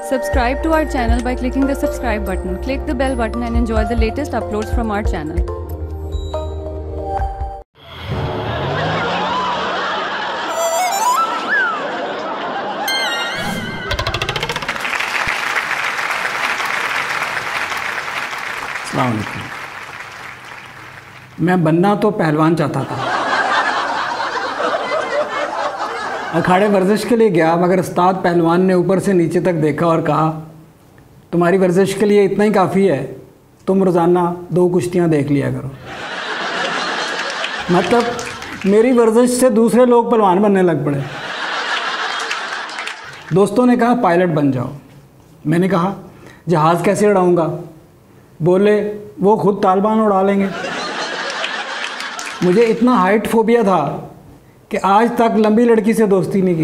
Subscribe to our channel by clicking the subscribe button. Click the bell button and enjoy the latest uploads from our channel. अस्सलाम वालेकुम। मैं बनना तो पहलवान चाहता था। अखाड़े वर्जिश के लिए गया, मगर उस्ताद पहलवान ने ऊपर से नीचे तक देखा और कहा, तुम्हारी वर्जिश के लिए इतना ही काफ़ी है, तुम रोज़ाना 2 कुश्तियाँ देख लिया करो। मतलब मेरी वर्जिश से दूसरे लोग पहलवान बनने लग पड़े। दोस्तों ने कहा पायलट बन जाओ। मैंने कहा जहाज़ कैसे उड़ाऊँगा? बोले वो खुद तालिबान उड़ा लेंगे। मुझे इतना हाइट फोबिया था कि आज तक लंबी लड़की से दोस्ती नहीं की।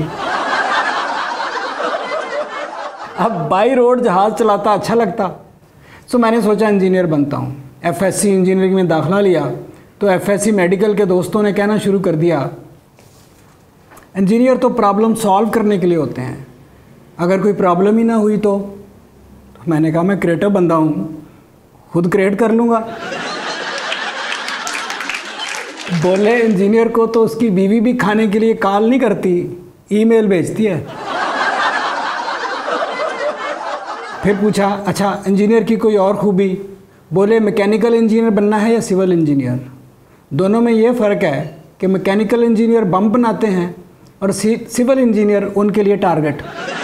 अब बाई रोड जहाज़ चलाता अच्छा लगता, सो मैंने सोचा इंजीनियर बनता हूँ। एफएससी इंजीनियरिंग में दाखिला लिया तो एफएससी मेडिकल के दोस्तों ने कहना शुरू कर दिया, इंजीनियर तो प्रॉब्लम सॉल्व करने के लिए होते हैं, अगर कोई प्रॉब्लम ही ना हुई तो मैंने कहा मैं क्रिएटर बंदा हूँ, खुद क्रिएट कर लूँगा। बोले इंजीनियर को तो उसकी बीवी भी खाने के लिए कॉल नहीं करती, ईमेल भेजती है। फिर पूछा अच्छा इंजीनियर की कोई और खूबी? बोले मैकेनिकल इंजीनियर बनना है या सिविल इंजीनियर? दोनों में ये फ़र्क है कि मैकेनिकल इंजीनियर बम बनाते हैं और सिविल इंजीनियर उनके लिए टारगेट।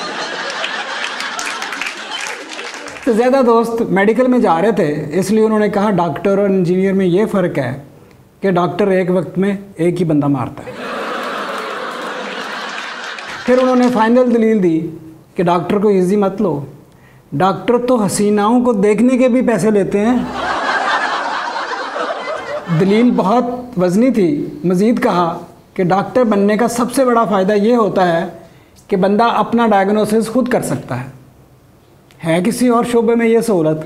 तो ज़्यादा दोस्त मेडिकल में जा रहे थे, इसलिए उन्होंने कहा डॉक्टर और इंजीनियर में ये फ़र्क है कि डॉक्टर एक वक्त में एक ही बंदा मारता है। फिर उन्होंने फाइनल दलील दी कि डॉक्टर को इजी मत लो, डॉक्टर तो हसीनाओं को देखने के भी पैसे लेते हैं। दलील बहुत वज़नी थी। मज़ीद कहा कि डॉक्टर बनने का सबसे बड़ा फ़ायदा ये होता है कि बंदा अपना डायग्नोसिस खुद कर सकता है किसी और शोबे में ये सहूलत?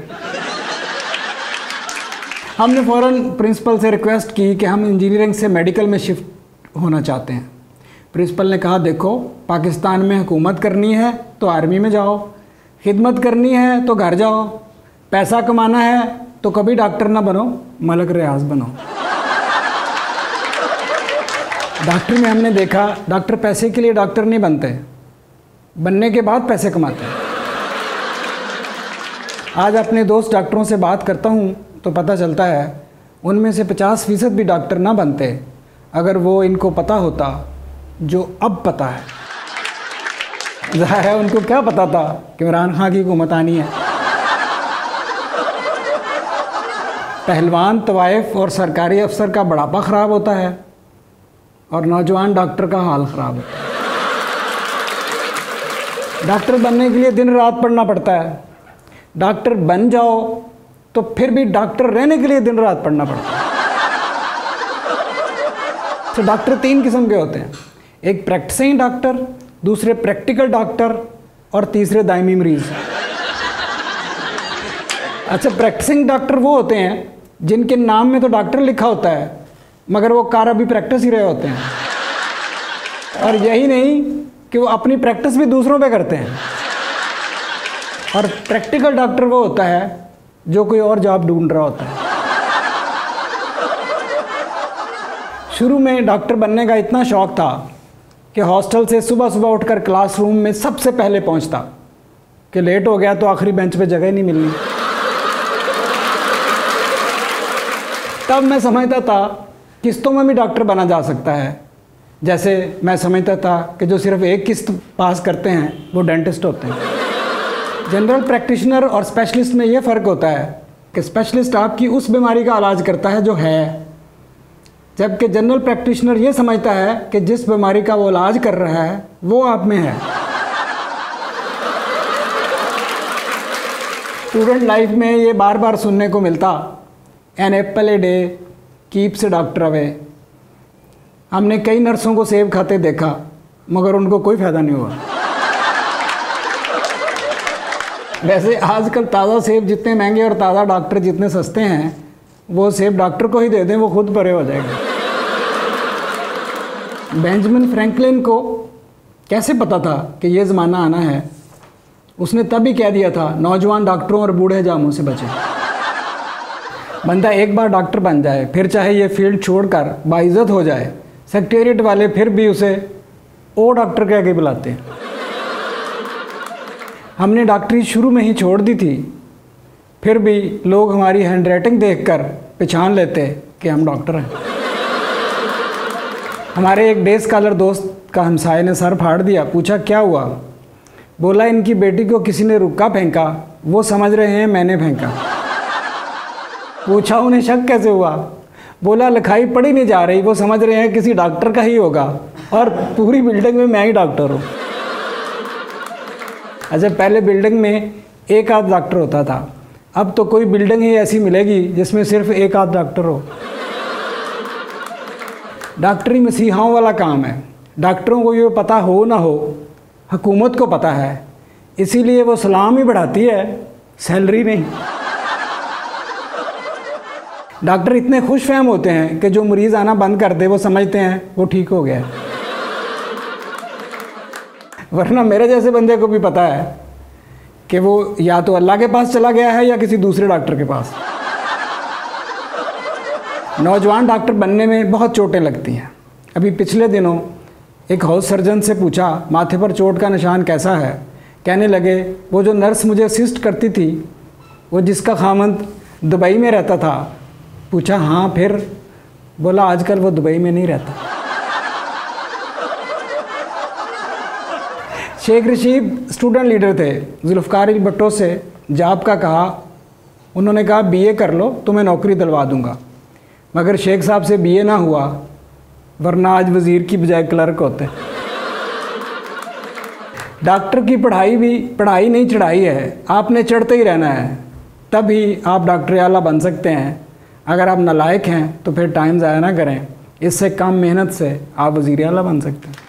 हमने फ़ौरन प्रिंसिपल से रिक्वेस्ट की कि हम इंजीनियरिंग से मेडिकल में शिफ्ट होना चाहते हैं। प्रिंसिपल ने कहा देखो, पाकिस्तान में हुकूमत करनी है तो आर्मी में जाओ, खिदमत करनी है तो घर जाओ, पैसा कमाना है तो कभी डॉक्टर ना बनो, मलक रियाज बनो। डॉक्टर में हमने देखा डॉक्टर पैसे के लिए डॉक्टर नहीं बनते, बनने के बाद पैसे कमाते हैं। आज अपने दोस्त डॉक्टरों से बात करता हूँ तो पता चलता है उनमें से 50% भी डॉक्टर ना बनते अगर वो इनको पता होता जो अब पता है। ज़ाहिर है उनको क्या पता था कि इमरान खान की हुकूमत आनी है। पहलवान, तवाइफ और सरकारी अफसर का बुढ़ापा ख़राब होता है और नौजवान डॉक्टर का हाल ख़राब होता है। डॉक्टर बनने के लिए दिन रात पढ़ना पड़ता है, डॉक्टर बन जाओ तो फिर भी डॉक्टर रहने के लिए दिन रात पढ़ना पड़ता है। तो डॉक्टर 3 किस्म के होते हैं, एक प्रैक्टिसिंग डॉक्टर, दूसरे प्रैक्टिकल डॉक्टर और तीसरे दायमी मरीज। अच्छा, प्रैक्टिसिंग डॉक्टर वो होते हैं जिनके नाम में तो डॉक्टर लिखा होता है मगर वो कार अभी प्रैक्टिस ही रहे होते हैं, और यही नहीं कि वो अपनी प्रैक्टिस भी दूसरों पे करते हैं। और प्रैक्टिकल डॉक्टर वो होता है जो कोई और जॉब ढूंढ रहा होता है। शुरू में डॉक्टर बनने का इतना शौक़ था कि हॉस्टल से सुबह सुबह उठकर क्लासरूम में सबसे पहले पहुंचता कि लेट हो गया तो आखिरी बेंच पे जगह नहीं मिलनी। तब मैं समझता था किस्तों में भी डॉक्टर बना जा सकता है। जैसे मैं समझता था कि जो सिर्फ एक किस्त पास करते हैं वो डेंटिस्ट होते हैं। जनरल प्रैक्टिशनर और स्पेशलिस्ट में ये फ़र्क होता है कि स्पेशलिस्ट आपकी उस बीमारी का इलाज करता है जो है, जबकि जनरल प्रैक्टिशनर ये समझता है कि जिस बीमारी का वो इलाज कर रहा है वो आप में है। स्टूडेंट लाइफ में ये बार बार सुनने को मिलता, an apple a day keeps a doctor away. हमने कई नर्सों को सेब खाते देखा मगर उनको कोई फ़ायदा नहीं हुआ। वैसे आजकल ताज़ा सेब जितने महंगे और ताज़ा डॉक्टर जितने सस्ते हैं, वो सेब डॉक्टर को ही दे दें, वो खुद परे हो जाएगा। बेंजामिन फ्रैंकलिन को कैसे पता था कि ये ज़माना आना है उसने तब ही कह दिया था नौजवान डॉक्टरों और बूढ़े जामों से बचें। बंदा एक बार डॉक्टर बन जाए, फिर चाहे ये फील्ड छोड़कर बाइज्जत हो जाए, सेक्रेटेरिएट वाले फिर भी उसे ओ डॉक्टर कह के बुलाते हैं। हमने डॉक्टरी शुरू में ही छोड़ दी थी, फिर भी लोग हमारी हैंडराइटिंग देखकर पहचान लेते कि हम डॉक्टर हैं। हमारे एक डे स्कॉलर दोस्त का हमसाये ने सर फाड़ दिया। पूछा क्या हुआ? बोला इनकी बेटी को किसी ने रुक्का फेंका, वो समझ रहे हैं मैंने फेंका। पूछा उन्हें शक कैसे हुआ? बोला लिखाई पढ़ी नहीं जा रही, वो समझ रहे हैं किसी डॉक्टर का ही होगा और पूरी बिल्डिंग में मैं ही डॉक्टर हूँ। अच्छा, पहले बिल्डिंग में एक आध डॉक्टर होता था, अब तो कोई बिल्डिंग ही ऐसी मिलेगी जिसमें सिर्फ एक आध डॉक्टर हो। डॉक्टरी मसीहाओं वाला काम है। डॉक्टरों को ये पता हो ना हो, हुकूमत को पता है, इसीलिए वो सलाम ही बढ़ाती है, सैलरी नहीं। डॉक्टर इतने खुश फहम होते हैं कि जो मरीज़ आना बंद कर दे वो समझते हैं वो ठीक हो गया है। वरना मेरे जैसे बंदे को भी पता है कि वो या तो अल्लाह के पास चला गया है या किसी दूसरे डॉक्टर के पास। नौजवान डॉक्टर बनने में बहुत चोटें लगती हैं। अभी पिछले दिनों एक हाउस सर्जन से पूछा माथे पर चोट का निशान कैसा है? कहने लगे वो जो नर्स मुझे असिस्ट करती थी वो जिसका खामंद दुबई में रहता था। पूछा हाँ फिर? बोला आजकल वो दुबई में नहीं रहता। शेख रशीद स्टूडेंट लीडर थे, जुल्फ़िकार अली भुट्टो से जॉब का कहा। उन्होंने कहा बीए कर लो, तुम्हें नौकरी दिलवा दूंगा। मगर शेख साहब से बीए ना हुआ, वरना आज वज़ीर की बजाय क्लर्क होते। डॉक्टर की पढ़ाई नहीं चढ़ाई है, आपने चढ़ते ही रहना है, तभी आप डॉक्टर आला बन सकते हैं। अगर आप नालायक हैं तो फिर टाइम ज़ाया ना करें, इससे कम मेहनत से आप वज़ीर आला बन सकते हैं।